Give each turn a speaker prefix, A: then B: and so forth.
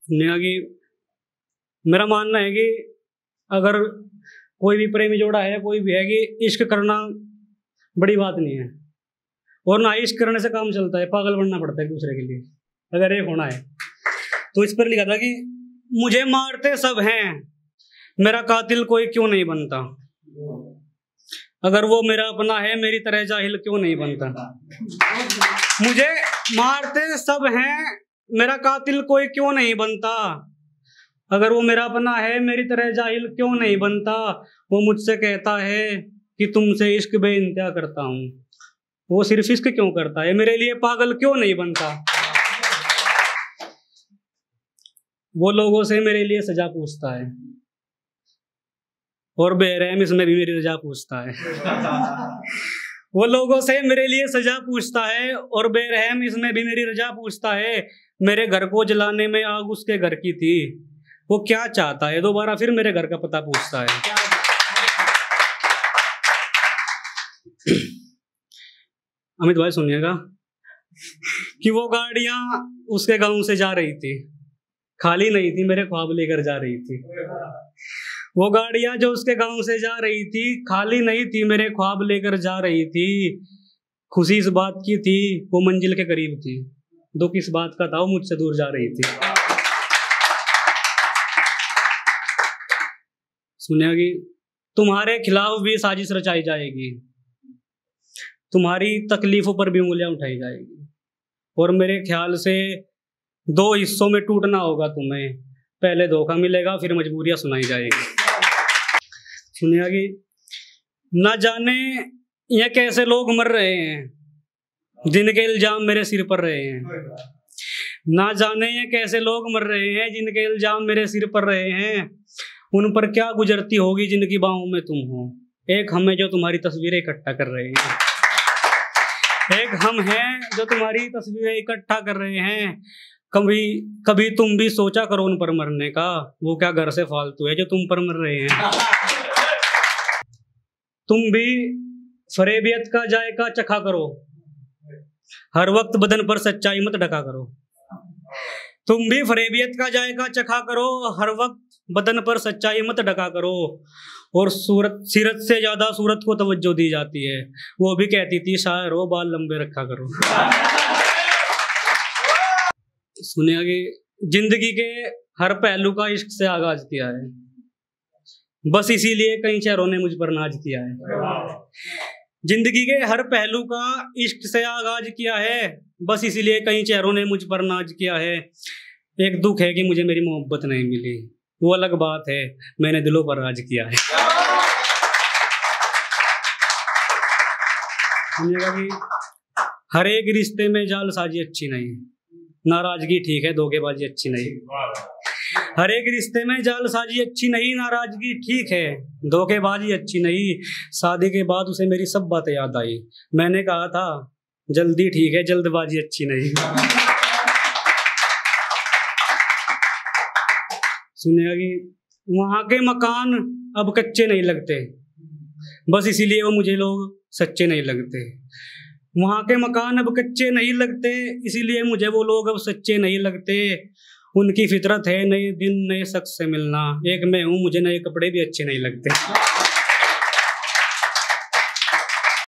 A: सुनिए कि मेरा मानना है कि अगर कोई भी प्रेमी जोड़ा है, कोई भी है, कि इश्क करना बड़ी बात नहीं है, और ना इश्क करने से काम चलता है, पागल बनना पड़ता है एक दूसरे के लिए अगर एक होना है। तो इस पर लिखा था कि मुझे मारते सब हैं, मेरा कातिल कोई क्यों नहीं बनता। अगर वो मेरा अपना है, मेरी तरह जाहिल क्यों नहीं बनता। मुझे मारते सब हैं, मेरा कातिल कोई क्यों नहीं बनता। अगर वो मेरा अपना है, मेरी तरह जाहिल क्यों नहीं बनता। वो मुझसे कहता है कि तुमसे इश्क बेइंतहा करता हूँ, वो सिर्फ इश्क क्यों करता है, मेरे लिए पागल क्यों नहीं बनता। वो लोगों से मेरे लिए सजा पूछता है, और बेरहम इसमें भी मेरी रजा पूछता है। वो लोगों से मेरे लिए सजा पूछता है, और बेरहम इसमें भी मेरी रजा पूछता है। मेरे घर को जलाने में आग उसके घर की थी, वो क्या चाहता है, दोबारा फिर मेरे घर का पता पूछता है। अमित भाई सुनिएगा कि वो गाड़ियां उसके गांव से जा रही थी, खाली नहीं थी, मेरे ख्वाब लेकर जा रही थी। वो गाड़ियां जो उसके गांव से जा रही थी, खाली नहीं थी, मेरे ख्वाब लेकर जा रही थी। खुशी इस बात की थी वो मंजिल के करीब थी, दुख इस बात का था वो मुझसे दूर जा रही थी। सुनिए कि तुम्हारे खिलाफ भी साजिश रचाई जाएगी, तुम्हारी तकलीफों पर भी उंगलियां उठाई जाएगी, और मेरे ख्याल से 2 हिस्सों में टूटना होगा तुम्हें। पहले धोखा मिलेगा, फिर मजबूरियां सुनाई जाएगी। सुनिए कि ना जाने ये कैसे लोग मर रहे हैं जिनके इल्जाम मेरे सिर पर रहे हैं। ना जाने ये कैसे लोग मर रहे हैं जिनके इल्जाम मेरे सिर पर रहे हैं। उन पर क्या गुजरती होगी जिनकी बाहों में तुम हो। एक हम है जो तुम्हारी तस्वीरें इकट्ठा कर रहे हैं, एक हम हैं जो तुम्हारी तस्वीरें इकट्ठा कर रहे हैं। कभी कभी तुम भी सोचा करो उन पर मरने का, वो क्या घर से फालतू है जो तुम पर मर रहे हैं। तुम भी फरेबियत का जायका चखा करो, हर वक्त बदन पर सच्चाई मत ढका करो। तुम भी फरेबियत का जायका चखा करो, हर वक्त बदन पर सच्चाई मत ढका करो। और सीरत से ज्यादा सूरत को तवज्जो दी जाती है, वो भी कहती थी शायर हो बाल लंबे रखा करो। सुनिए कि जिंदगी के हर पहलू का इश्क से आगाज किया है, बस इसीलिए कई चेहरों ने मुझ पर नाज किया है। जिंदगी के हर पहलू का इश्क से आगाज किया है, बस इसीलिए कई चेहरों ने मुझ पर नाज किया है। एक दुख है कि मुझे मेरी मोहब्बत नहीं मिली, वो अलग बात है, मैंने दिलों पर राज किया है। सुनिएगा कि हर एक रिश्ते में जालसाजी अच्छी नहीं, नाराजगी ठीक है, धोखेबाजी अच्छी नहीं। हर एक रिश्ते में जालसाजी अच्छी नहीं, नाराजगी ठीक है, धोखेबाजी अच्छी नहीं। शादी के बाद उसे मेरी सब बातें याद आई, मैंने कहा था जल्दी ठीक है, जल्दबाजी अच्छी नहीं। सुनिएगा कि वहां के मकान अब कच्चे नहीं लगते, बस इसीलिए वो मुझे लोग सच्चे नहीं लगते। वहां के मकान अब कच्चे नहीं लगते, इसीलिए मुझे वो लोग अब सच्चे नहीं लगते। उनकी फितरत है नए दिन नए शख्स से मिलना, एक मैं हूं, मुझे नए कपड़े भी अच्छे नहीं लगते।